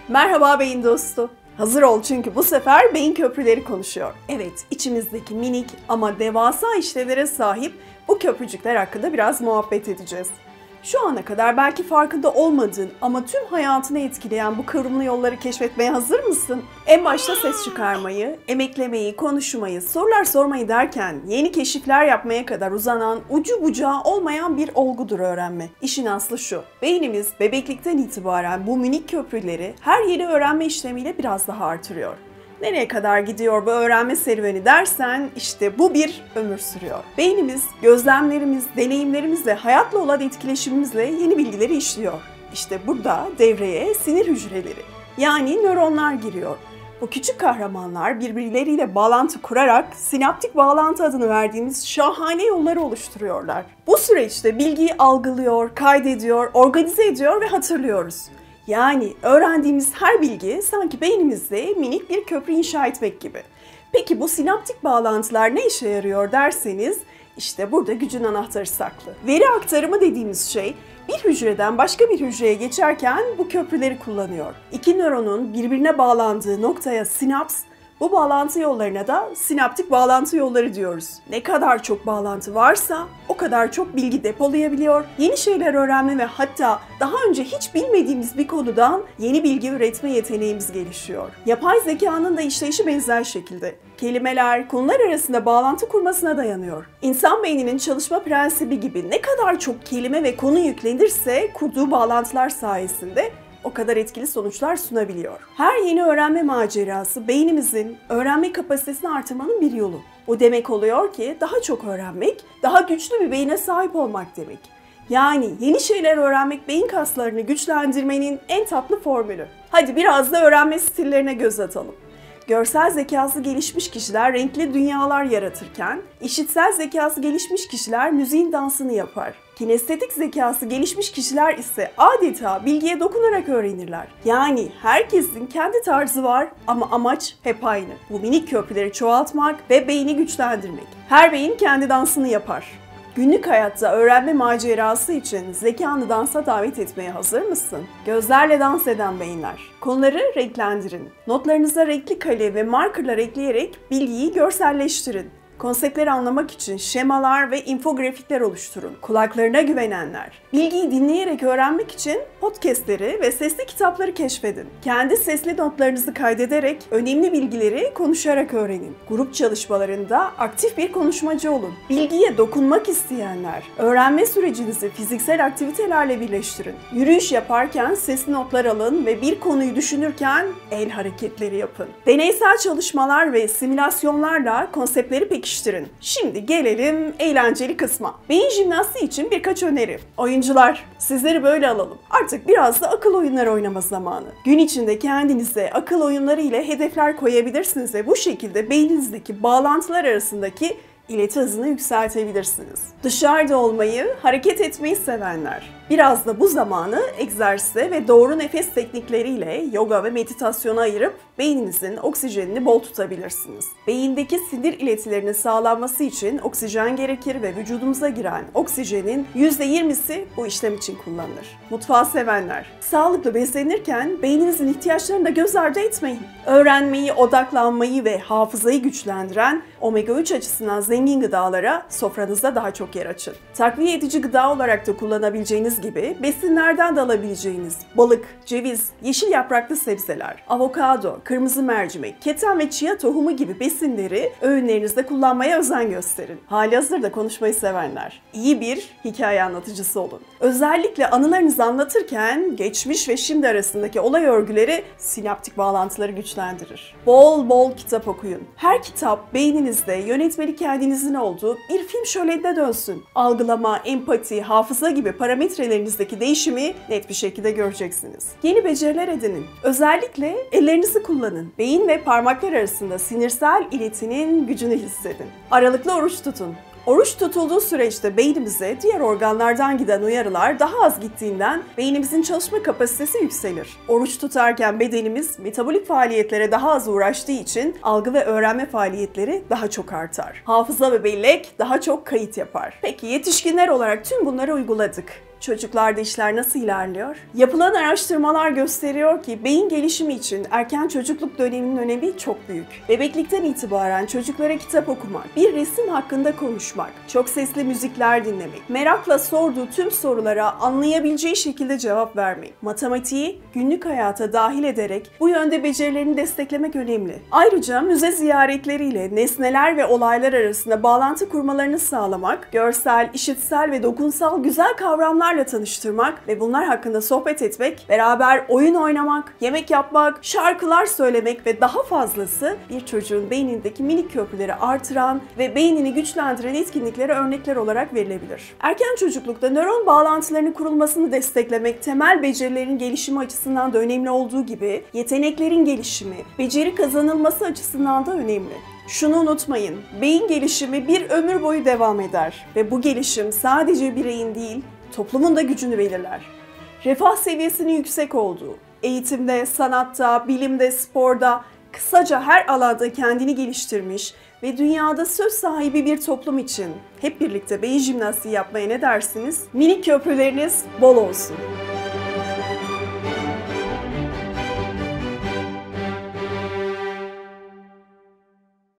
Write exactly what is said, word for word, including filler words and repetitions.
Merhaba beyin dostu. Hazır ol çünkü bu sefer beyin köprüleri konuşuyor. Evet, içimizdeki minik ama devasa işlevlere sahip bu köprücükler hakkında biraz muhabbet edeceğiz. Şu ana kadar belki farkında olmadığın ama tüm hayatını etkileyen bu kıvrımlı yolları keşfetmeye hazır mısın? En başta ses çıkarmayı, emeklemeyi, konuşmayı, sorular sormayı derken yeni keşifler yapmaya kadar uzanan, ucu bucağı olmayan bir olgudur öğrenme. İşin aslı şu: beynimiz bebeklikten itibaren bu minik köprüleri her yeni öğrenme işlemiyle biraz daha artırıyor. Nereye kadar gidiyor bu öğrenme serüveni dersen işte bu bir ömür sürüyor. Beynimiz gözlemlerimiz, deneyimlerimiz ve hayatla olan etkileşimimizle yeni bilgileri işliyor. İşte burada devreye sinir hücreleri yani nöronlar giriyor. Bu küçük kahramanlar birbirleriyle bağlantı kurarak sinaptik bağlantı adını verdiğimiz şahane yolları oluşturuyorlar. Bu süreçte bilgiyi algılıyor, kaydediyor, organize ediyor ve hatırlıyoruz. Yani öğrendiğimiz her bilgi sanki beynimizde minik bir köprü inşa etmek gibi. Peki bu sinaptik bağlantılar ne işe yarıyor derseniz, işte burada gücün anahtarı saklı. Veri aktarımı dediğimiz şey, bir hücreden başka bir hücreye geçerken bu köprüleri kullanıyor. İki nöronun birbirine bağlandığı noktaya sinaps, bu bağlantı yollarına da sinaptik bağlantı yolları diyoruz. Ne kadar çok bağlantı varsa o kadar çok bilgi depolayabiliyor, yeni şeyler öğrenme ve hatta daha önce hiç bilmediğimiz bir konudan yeni bilgi üretme yeteneğimiz gelişiyor. Yapay zekanın da işleyişi benzer şekilde. Kelimeler, konular arasında bağlantı kurmasına dayanıyor. İnsan beyninin çalışma prensibi gibi ne kadar çok kelime ve konu yüklenirse kurduğu bağlantılar sayesinde o kadar etkili sonuçlar sunabiliyor. Her yeni öğrenme macerası beynimizin öğrenme kapasitesini artırmanın bir yolu. Bu demek oluyor ki daha çok öğrenmek, daha güçlü bir beyne sahip olmak demek. Yani yeni şeyler öğrenmek beyin kaslarını güçlendirmenin en tatlı formülü. Hadi biraz da öğrenme stillerine göz atalım. Görsel zekası gelişmiş kişiler renkli dünyalar yaratırken, işitsel zekası gelişmiş kişiler müziğin dansını yapar. Kinestetik zekası gelişmiş kişiler ise adeta bilgiye dokunarak öğrenirler. Yani herkesin kendi tarzı var ama amaç hep aynı. Bu minik köprüleri çoğaltmak ve beyni güçlendirmek. Her beyin kendi dansını yapar. Günlük hayatta öğrenme macerası için zekanı dansa davet etmeye hazır mısın? Gözlerle dans eden beyinler. Konuları renklendirin. Notlarınıza renkli kalem ve markerlar ekleyerek bilgiyi görselleştirin. Konseptleri anlamak için şemalar ve infografikler oluşturun. Kulaklarına güvenenler. Bilgiyi dinleyerek öğrenmek için podcastleri ve sesli kitapları keşfedin. Kendi sesli notlarınızı kaydederek önemli bilgileri konuşarak öğrenin. Grup çalışmalarında aktif bir konuşmacı olun. Bilgiye dokunmak isteyenler. Öğrenme sürecinizi fiziksel aktivitelerle birleştirin. Yürüyüş yaparken sesli notlar alın ve bir konuyu düşünürken el hareketleri yapın. Deneysel çalışmalar ve simülasyonlarla konseptleri pekiştirin. Şimdi gelelim eğlenceli kısma. Beyin jimnastiği için birkaç öneri. Oyuncular, sizleri böyle alalım. Artık biraz da akıl oyunları oynama zamanı. Gün içinde kendinize akıl oyunları ile hedefler koyabilirsiniz ve bu şekilde beyninizdeki bağlantılar arasındaki İleti hızını yükseltebilirsiniz. Dışarıda olmayı, hareket etmeyi sevenler. Biraz da bu zamanı egzersize ve doğru nefes teknikleriyle yoga ve meditasyona ayırıp beyninizin oksijenini bol tutabilirsiniz. Beyindeki sinir iletilerinin sağlanması için oksijen gerekir ve vücudumuza giren oksijenin yüzde yirmisi bu işlem için kullanılır. Mutfağı sevenler. Sağlıklı beslenirken beyninizin ihtiyaçlarını da göz ardı etmeyin. Öğrenmeyi, odaklanmayı ve hafızayı güçlendiren omega üç açısından zengin gıdalara sofranızda daha çok yer açın. Takviye edici gıda olarak da kullanabileceğiniz gibi besinlerden de alabileceğiniz balık, ceviz, yeşil yapraklı sebzeler, avokado, kırmızı mercimek, keten ve chia tohumu gibi besinleri öğünlerinizde kullanmaya özen gösterin. Halihazırda konuşmayı sevenler. İyi bir hikaye anlatıcısı olun. Özellikle anılarınızı anlatırken geçmiş ve şimdi arasındaki olay örgüleri sinaptik bağlantıları güçlendirir. Bol bol kitap okuyun. Her kitap beyninizde yönetmeni kendinizin olduğu bir film şölenine dönsün. Algılama, empati, hafıza gibi parametrelerinizdeki değişimi net bir şekilde göreceksiniz. Yeni beceriler edinin. Özellikle ellerinizi kullanın. Beyin ve parmaklar arasında sinirsel iletinin gücünü hissedin. Aralıklı oruç tutun. Oruç tutulduğu süreçte beynimize diğer organlardan giden uyarılar daha az gittiğinden beynimizin çalışma kapasitesi yükselir. Oruç tutarken bedenimiz metabolik faaliyetlere daha az uğraştığı için algı ve öğrenme faaliyetleri daha çok artar. Hafıza ve bellek daha çok kayıt yapar. Peki yetişkinler olarak tüm bunları uyguladık. Çocuklarda işler nasıl ilerliyor? Yapılan araştırmalar gösteriyor ki beyin gelişimi için erken çocukluk döneminin önemi çok büyük. Bebeklikten itibaren çocuklara kitap okumak, bir resim hakkında konuşmak, çok sesli müzikler dinlemek, merakla sorduğu tüm sorulara anlayabileceği şekilde cevap vermek, matematiği günlük hayata dahil ederek bu yönde becerilerini desteklemek önemli. Ayrıca müze ziyaretleriyle nesneler ve olaylar arasında bağlantı kurmalarını sağlamak, görsel, işitsel ve dokunsal güzel kavramlarla tanıştırmak ve bunlar hakkında sohbet etmek, beraber oyun oynamak, yemek yapmak, şarkılar söylemek ve daha fazlası bir çocuğun beynindeki minik köprüleri artıran ve beynini güçlendiren etkinliklere örnekler olarak verilebilir. Erken çocuklukta nöron bağlantılarının kurulmasını desteklemek temel becerilerin gelişimi açısından da önemli olduğu gibi yeteneklerin gelişimi, beceri kazanılması açısından da önemli. Şunu unutmayın, beyin gelişimi bir ömür boyu devam eder ve bu gelişim sadece bireyin değil, toplumun da gücünü belirler. Refah seviyesinin yüksek olduğu, eğitimde, sanatta, bilimde, sporda, kısaca her alanda kendini geliştirmiş ve dünyada söz sahibi bir toplum için hep birlikte beyin jimnastiği yapmaya ne dersiniz? Minik köprüleriniz bol olsun.